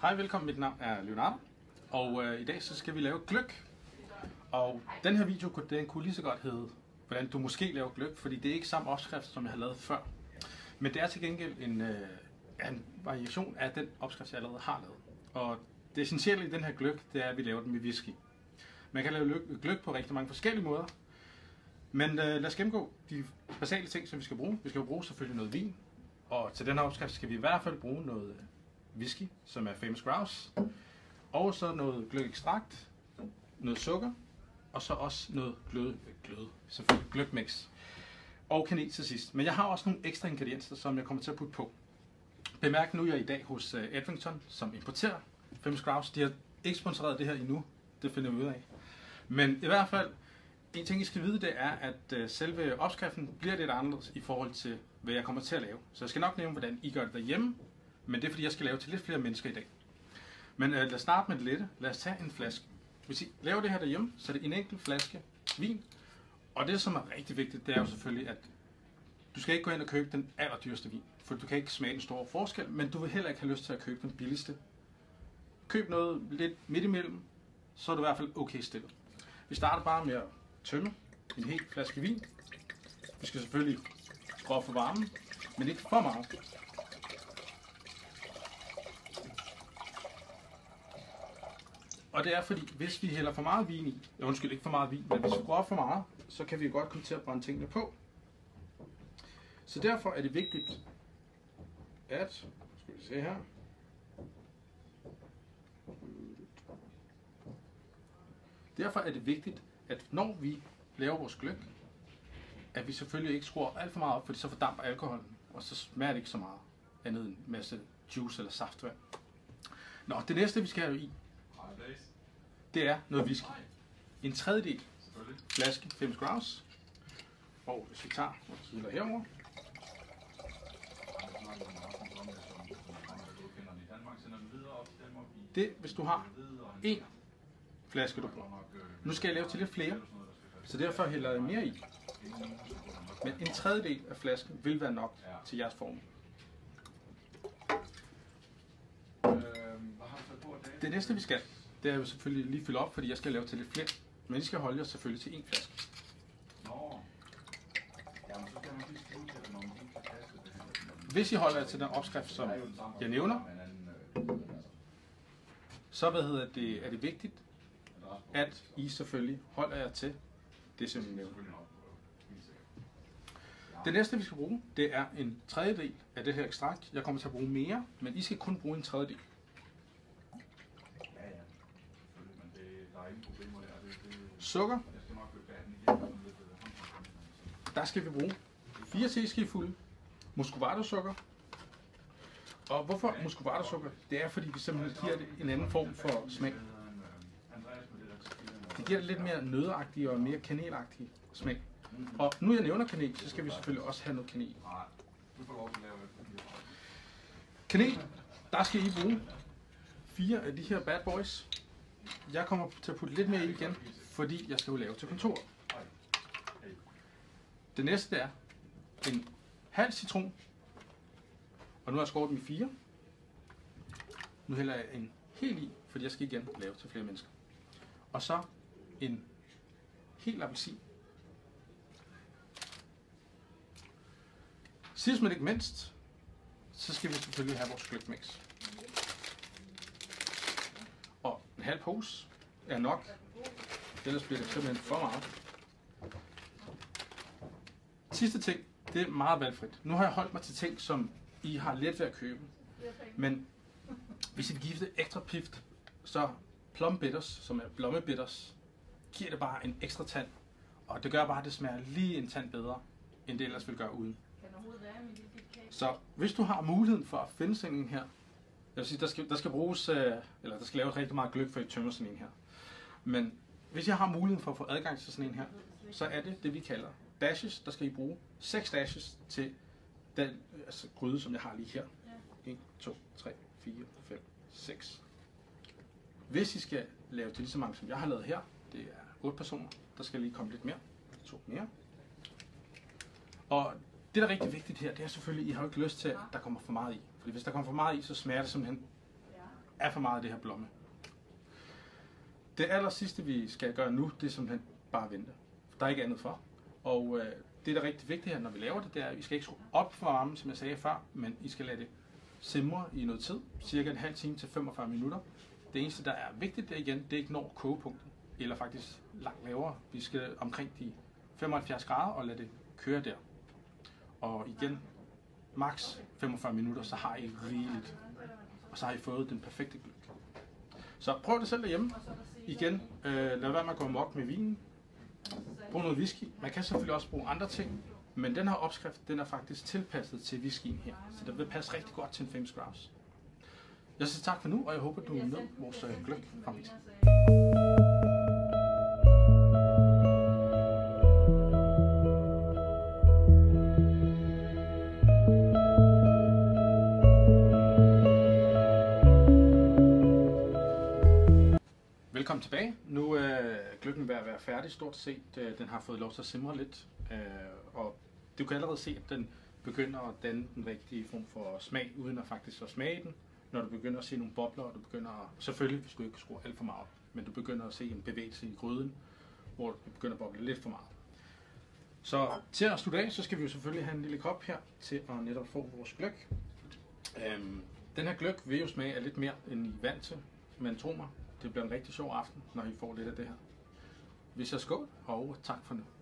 Hej, velkommen. Mit navn er Leonardo, og i dag så skal vi lave gløgg. Og den her video den kunne lige så godt hedde, hvordan du måske laver gløgg, fordi det er ikke samme opskrift, som jeg har lavet før. Men det er til gengæld en variation af den opskrift, jeg allerede har lavet. Og det essentielle i den her gløgg, det er, at vi laver den med whisky. Man kan lave gløgg på rigtig mange forskellige måder. Men lad os gennemgå de basale ting, som vi skal bruge. Vi skal bruge selvfølgelig noget vin, og til den her opskrift skal vi i hvert fald bruge noget whisky, som er Famous Grouse, og så noget gløgekstrakt, noget sukker, og så også noget selvfølgelig gløgmix, og kanel til sidst. Men jeg har også nogle ekstra ingredienser, som jeg kommer til at putte på. Bemærk nu, at jeg er i dag hos Edrington, som importerer Famous Grouse. De har ikke sponsoreret det her endnu, det finder vi ud af. Men i hvert fald, en ting I skal vide, det er, at selve opskriften bliver lidt anderledes i forhold til, hvad jeg kommer til at lave. Så jeg skal nok nævne, hvordan I gør det derhjemme, men det er fordi, jeg skal lave til lidt flere mennesker i dag. Men lad os starte med det lette. Lad os tage en flaske. Hvis I laver det her derhjemme, så er det en enkelt flaske vin. Og det, som er rigtig vigtigt, det er jo selvfølgelig, at du skal ikke gå ind og købe den allerdyreste vin. For du kan ikke smage en stor forskel, men du vil heller ikke have lyst til at købe den billigste. Køb noget lidt midt imellem, så er du i hvert fald okay stillet. Vi starter bare med at tømme en hel flaske vin. Vi skal selvfølgelig skrue for varmen, men ikke for meget. Og det er fordi, hvis vi hælder for meget vin i, ikke for meget vin, men hvis vi skruer for meget, så kan vi godt komme til at brænde tingene på. Så derfor er det vigtigt, at, skal vi se her, derfor er det vigtigt, at når vi laver vores gløgg, at vi selvfølgelig ikke skruer alt for meget op, fordi så fordamper alkoholen, og så smager det ikke så meget andet end en masse juice eller saftvand. Nå, det næste vi skal have i, det er noget whisky. En tredjedel flaske Famous Grouse. Og hvis vi tager og kilder herover. Det, hvis du har en flaske, du bruger. Nu skal jeg lave til lidt flere, så derfor hælder jeg mere i. Men en tredjedel af flasken vil være nok til jeres form. Det næste vi skal, det er jo selvfølgelig lige fylde op, fordi jeg skal lave til lidt flere. Men I skal holde jer selvfølgelig til en flaske. Hvis I holder jer til den opskrift, som jeg nævner, så er det vigtigt, at I selvfølgelig holder jer til det, som jeg nævner. Det næste vi skal bruge, det er en tredjedel af det her ekstrakt. Jeg kommer til at bruge mere, men I skal kun bruge en tredjedel. Sukker. Der skal vi bruge 4 teskefulde muscovado-sukker. Og hvorfor muscovado-sukker? Det er fordi vi simpelthen giver det en anden form for smag. Det giver det lidt mere nøddeagtig og mere kanelagtig smag. Og nu jeg nævner kanel, så skal vi selvfølgelig også have noget kanel. Kanel, der skal I bruge 4 af de her bad boys. Jeg kommer til at putte lidt mere i igen, fordi jeg skal jo lave til kontoret. Det næste er en halv citron. Og nu har jeg skåret dem i 4. Nu hælder jeg en hel i, fordi jeg skal igen lave til flere mennesker. Og så en hel appelsin. Sidst men ikke mindst, så skal vi selvfølgelig have vores gløgmix. Og en halv pose er nok, ellers bliver det simpelthen for meget. Sidste ting, det er meget valgfrit. Nu har jeg holdt mig til ting, som I har let ved at købe. Men hvis I vil give det ekstra pift, så plum bitters, som er blommebitters, giver det bare en ekstra tand. Og det gør bare, at det smager lige en tand bedre, end det ellers vil gøre uden. Så hvis du har muligheden for at finde sådan en her, jeg vil sige, der skal bruges, eller der skal laves rigtig meget gløgg for at tømme sådan en her. Men hvis jeg har muligheden for at få adgang til sådan en her, så er det vi kalder dashes. Der skal I bruge 6 dashes til den gryde, som jeg har lige her. 1, 2, 3, 4, 5, 6. Hvis I skal lave til lige så mange, som jeg har lavet her, det er 8 personer, der skal lige komme lidt mere. 2 mere. Og det, der er rigtig vigtigt her, det er selvfølgelig, at I har ikke lyst til, at der kommer for meget i. Fordi hvis der kommer for meget i, så smager det simpelthen er for meget af det her blomme. Det aller sidste, vi skal gøre nu, det er simpelthen bare vente. Der er ikke andet for. Og det, der er rigtig vigtigt her, når vi laver det, det er, at vi skal ikke skrue op for varmen, som jeg sagde før, men I skal lade det simre i noget tid, cirka en halv time til 45 minutter. Det eneste, der er vigtigt der igen, det er ikke når kogepunktet, eller faktisk langt lavere. Vi skal omkring de 75 grader og lade det køre der. Og igen, maks 45 minutter, så har I rigeligt. Og så har I fået den perfekte gløgg. Så prøv det selv derhjemme. Igen, lad være med at gå amok med vinen. Brug noget whisky. Man kan selvfølgelig også bruge andre ting, men den her opskrift, den er faktisk tilpasset til whiskyen her. Så det vil passe rigtig godt til en famous grouse. Jeg siger tak for nu, og jeg håber, du er med vores gløgg fremvist. Velkommen tilbage. Nu er gløggen ved at være færdig stort set. Den har fået lov til at simre lidt, og du kan allerede se, at den begynder at danne den rigtige form for smag, uden at faktisk at smage den. Når du begynder at se nogle bobler, og du begynder at, selvfølgelig skal du ikke skrue alt for meget, men du begynder at se en bevægelse i gryden, hvor det begynder at boble lidt for meget. Så til at slutte af, så skal vi jo selvfølgelig have en lille kop her til at netop få vores gløgg. Den her gløgg vil jo smage af lidt mere end I er vant til, men tro mig, det bliver en rigtig sjov aften, når I får lidt af det her. Vi siger skål, og tak for nu.